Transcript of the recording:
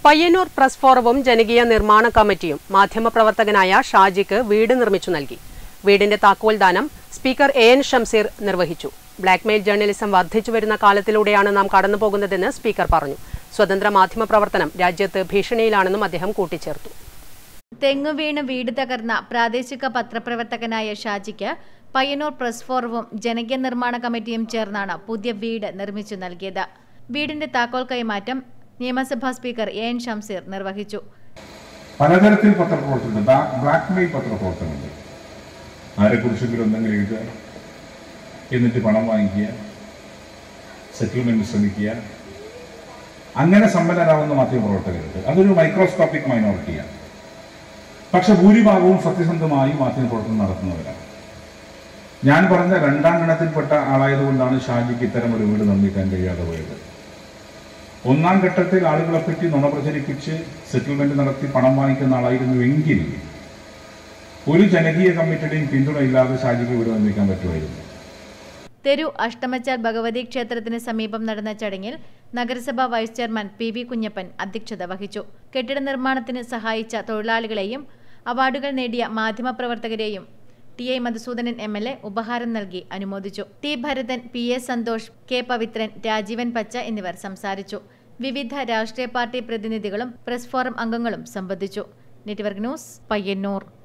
Payyanur press ഫോറവും ജനകീയ നിർമ്മാണ കമ്മിറ്റിയും മാധ്യമപ്രവർത്തകനായ ഷാജിക്ക് വീട് നിർമ്മിച്ചു നൽകി. വീടിന്റെ താക്കോൽദാനം സ്പീക്കർ എൻ ഷംസീർ നിർവഹിച്ചു. ബ്ലാക്ക്മെയിൽ ജേർണലിസം വർദ്ധിച്ചുവരുന്ന കാലത്തിലൂടെയാണ് നാം കടന്നുപോകുന്നതെന്ന് സ്പീക്കർ പറഞ്ഞു. സ്വതന്ത്ര മാധ്യമപ്രവർത്തനം രാജ്യത്ത് ഭീഷണിയിലാണെന്നും അദ്ദേഹം കൂട്ടിച്ചേർത്തു. തെങ്ങുവീണ് വീട് തകർന്ന പ്രാദേശിക പത്രപ്രവർത്തകനായ ഷാജിക്ക് പയ്യന്നൂർ പ്രസ് ഫോറവും ജനകീയ നിർമ്മാണ കമ്മിറ്റിയും ചേർന്നാണ് പുതിയ വീട് നിർമ്മിച്ചു നൽകിയത്. വീടിന്റെ താക്കോൽ കൈമാറ്റം നിയമസഭാ സ്പീക്കർ എൻ ഷംസീർ നിർവഹിച്ചു. പലതരത്തിൽ പത്രപ്രവർത്തനമുണ്ട്. ബ്ലാക്ക്മെയിൽ പത്രപ്രവർത്തനമുണ്ട്. ആരെക്കുറിച്ചെങ്കിലും എന്തെങ്കിലും എഴുതുക, എന്നിട്ട് പണം വാങ്ങിക്കുക, സെറ്റിൽമെന്റ് ശ്രമിക്കുക, അങ്ങനെ സമ്പന്നരാകുന്ന മാധ്യമപ്രവർത്തകരുണ്ട്. അതൊരു മൈക്രോസ്കോപ്പിക് മൈനോറിറ്റിയാണ്. പക്ഷെ ഭൂരിഭാഗവും സത്യസന്ധമായി മാധ്യമപ്രവർത്തനം നടത്തുന്നവരാണ്. ഞാൻ പറഞ്ഞ രണ്ടാം ഗണത്തിൽപ്പെട്ട ആളായതുകൊണ്ടാണ് ഷാജിക്ക് ഇത്തരം ഒരു വീട് നിർമ്മിക്കാൻ കഴിയാതെ പോയത്. ഒന്നാം ഘട്ടത്തിൽ ആളുകളെപ്പറ്റി നുണ പ്രചരിപ്പിച്ച് സെറ്റിൽമെന്റ് നടത്തി പണം വാങ്ങിക്കുന്ന ആളായിരുന്നുവെങ്കിൽ ഒരു ജനകീയ കമ്മിറ്റിയുടെയും പിന്തുണയില്ലാതെ ഷാജിക്ക് വീട് നിർമ്മിക്കാൻ പറ്റുമായിരുന്നു. തെരു അഷ്ടമച്ചാൽ ഭഗവതി ക്ഷേത്രത്തിന് സമീപം നടന്ന ചടങ്ങിൽ നഗരസഭാ വൈസ് ചെയർമാൻ PV കുഞ്ഞപ്പൻ അധ്യക്ഷത വഹിച്ചു. കെട്ടിട നിർമ്മാണത്തിന് സഹായിച്ച തൊഴിലാളികളെയും അവാർഡുകൾ നേടിയ മാധ്യമപ്രവർത്തകരെയും TI മധുസൂദനൻ MLA ഉപഹാരം നൽകി അനുമോദിച്ചു. T Bharathan, PA Santhosh, K Pavithran, Rajeevan പച്ച എന്നിവർ സംസാരിച്ചു. വിവിധ രാഷ്ട്രീയ പാർട്ടി പ്രതിനിധികളും പ്രസ് ഫോറം അംഗങ്ങളും സംബന്ധിച്ചു. Network news, Payyanur.